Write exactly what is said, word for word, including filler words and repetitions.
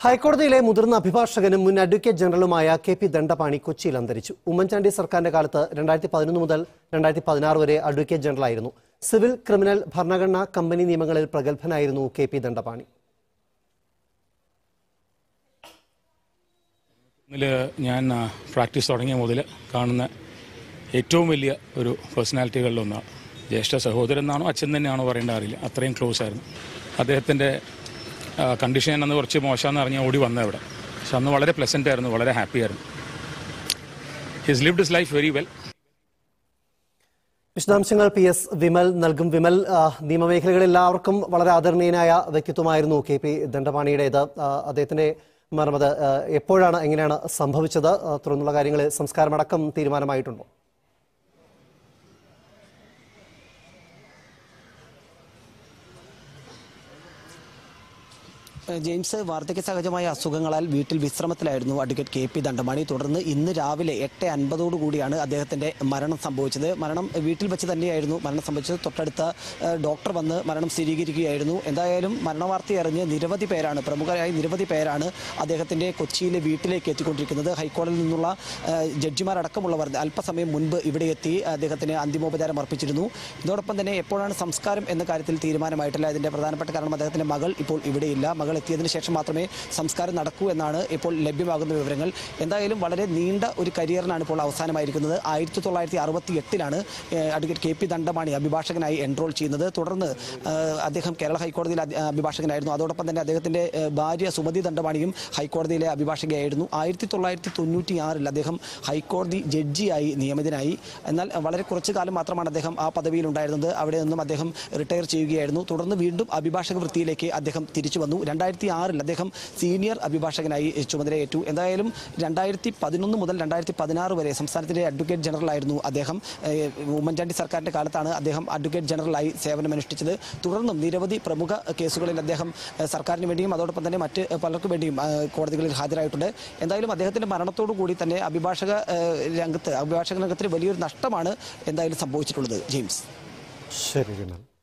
ഹൈക്കോടതിയിലെ മുതിർന്ന അഭിഭാഷകനും മുൻ അഡ്വക്കേറ്റ് ജനറലുമായ കെ പി ദണ്ഡപാണി കൊച്ചിയിൽ അന്തരിച്ചു. ഉമ്മൻചാണ്ടി സർക്കാരിന്റെ കാലത്ത് രണ്ടായിരത്തി പതിനൊന്ന് മുതൽ രണ്ടായിരത്തി പതിനാറ് വരെ അഡ്വക്കേറ്റ് ജനറലായിരുന്നു. സിവിൽ, ക്രിമിനൽ, ഭരണഘടനാ, കമ്പനി നിയമങ്ങളിൽ പ്രഗത്ഭനായിരുന്നു കെ പി ദണ്ഡപാണി. ഞാൻ പ്രാക്ടീസ് തുടങ്ങിയ മുതൽ കാണുന്ന ഏറ്റവും വലിയ ഒരു പേഴ്സണാലിറ്റികളിലൊന്നാണ്. ജ്യേഷ്ഠ സഹോദരൻ എന്നാണോ അച്ഛൻ തന്നെയാണോ പറയേണ്ട അറിയില്ല, അത്രയും ക്ലോസ് ആയിരുന്നു. അദ്ദേഹത്തിൻ്റെ കണ്ടീഷൻ അന്ന് കുറച്ച് മോശമെന്ന് അറിഞ്ഞ് ഓടി വന്നത് ഇവിടെ. പക്ഷെ അന്ന് വളരെ പ്ലസൻ്റ് ആയിരുന്നു, വളരെ ഹാപ്പി ആയിരുന്നു. His lived his life very well. വിശദാംശങ്ങൾ പി എസ് വിമൽ നൽകും. വിമൽ, നിയമമേഖലകളിൽ എല്ലാവർക്കും വളരെ ആദരണീയനായ വ്യക്തിത്വമായിരുന്നു കെ പി ദണ്ഡപാണിയുടേത്. അദ്ദേഹത്തിന്റെ മരണം അത് എപ്പോഴാണ്, എങ്ങനെയാണ് സംഭവിച്ചത്, തുടർന്നുള്ള കാര്യങ്ങളിൽ സംസ്കാരമടക്കം തീരുമാനമായിട്ടുണ്ടോ? ജെയിംസ്, വാർദ്ധക്യ സഹജമായ അസുഖങ്ങളാൽ വീട്ടിൽ വിശ്രമത്തിലായിരുന്നു അഡ്വക്കേറ്റ് കെ പി ദണ്ഡപാണി. തുടർന്ന് ഇന്ന് രാവിലെ എട്ട് അൻപതോടു കൂടിയാണ് അദ്ദേഹത്തിന്റെ മരണം സംഭവിച്ചത്. മരണം വീട്ടിൽ വെച്ച് തന്നെയായിരുന്നു മരണം സംഭവിച്ചത്. തൊട്ടടുത്ത ഡോക്ടർ വന്ന് മരണം സ്ഥിരീകരിക്കുകയായിരുന്നു. എന്തായാലും മരണവാർത്ത അറിഞ്ഞ് നിരവധി പേരാണ്, പ്രമുഖരായ നിരവധി പേരാണ് അദ്ദേഹത്തിന്റെ കൊച്ചിയിലെ വീട്ടിലേക്ക് എത്തിക്കൊണ്ടിരിക്കുന്നത്. ഹൈക്കോടതിയിൽ നിന്നുള്ള ജഡ്ജിമാരടക്കമുള്ളവർ അല്പസമയം മുൻപ് ഇവിടെ എത്തി അദ്ദേഹത്തിന് അന്തിമോപചാരം അർപ്പിച്ചിരുന്നു. ഇതോടൊപ്പം തന്നെ എപ്പോഴാണ് സംസ്കാരം എന്ന കാര്യത്തിൽ തീരുമാനമായിട്ടില്ല. ഇതിന്റെ പ്രധാനപ്പെട്ട കാരണം അദ്ദേഹത്തിന്റെ മകൾ ഇപ്പോൾ ഇവിടെയില്ല. മകൾ എത്തിയതിനു ശേഷം മാത്രമേ സംസ്കാരം നടക്കൂ എന്നാണ് ഇപ്പോൾ ലഭ്യമാകുന്ന വിവരങ്ങൾ. എന്തായാലും വളരെ നീണ്ട ഒരു കരിയറിനാണ് ഇപ്പോൾ അവസാനമായിരിക്കുന്നത്. ആയിരത്തി തൊള്ളായിരത്തി അറുപത്തി എട്ടിലാണ് അഡ്വക്കേറ്റ് കെ പി ദണ്ഡപാണി അഭിഭാഷകനായി എൻറോൾ ചെയ്യുന്നത്. തുടർന്ന് അദ്ദേഹം കേരള ഹൈക്കോടതിയിലെ അഭിഭാഷകനായിരുന്നു. അതോടൊപ്പം തന്നെ അദ്ദേഹത്തിന്റെ ഭാര്യ സുമതി ദണ്ഡപാണിയും ഹൈക്കോടതിയിലെ അഭിഭാഷകയായിരുന്നു. ആയിരത്തി തൊള്ളായിരത്തി തൊണ്ണൂറ്റി ആറിൽ അദ്ദേഹം ഹൈക്കോടതി ജഡ്ജിയായി നിയമിതനായി. എന്നാൽ വളരെ കുറച്ചു കാലം മാത്രമാണ് അദ്ദേഹം ആ പദവിയിൽ ഉണ്ടായിരുന്നത്. അവിടെ നിന്നും അദ്ദേഹം റിട്ടയർ ചെയ്യുകയായിരുന്നു. തുടർന്ന് വീണ്ടും അഭിഭാഷക വൃത്തിയിലേക്ക് അദ്ദേഹം തിരിച്ചു വന്നു. രണ്ടായിരത്തി ആറിൽ അദ്ദേഹം സീനിയർ അഭിഭാഷകനായി ചുമതലയേറ്റു. എന്തായാലും രണ്ടായിരത്തി പതിനൊന്ന് മുതൽ രണ്ടായിരത്തി പതിനാറ് വരെ സംസ്ഥാനത്തിലെ അഡ്വക്കേറ്റ് ജനറലായിരുന്നു അദ്ദേഹം. ഉമ്മൻചാണ്ടി സർക്കാരിന്റെ കാലത്താണ് അദ്ദേഹം അഡ്വക്കേറ്റ് ജനറലായി സേവനമനുഷ്ഠിച്ചത്. തുടർന്നും നിരവധി പ്രമുഖ കേസുകളിൽ അദ്ദേഹം സർക്കാരിന് വേണ്ടിയും അതോടൊപ്പം തന്നെ മറ്റ് പലർക്കും വേണ്ടിയും കോടതികളിൽ ഹാജരായിട്ടുണ്ട്. എന്തായാലും അദ്ദേഹത്തിന്റെ മരണത്തോടു കൂടി തന്നെ അഭിഭാഷക രംഗത്ത് അഭിഭാഷക രംഗത്തിന് വലിയൊരു നഷ്ടമാണ് എന്തായാലും സംഭവിച്ചിട്ടുള്ളത്. ജെയിംസ്. ശരി.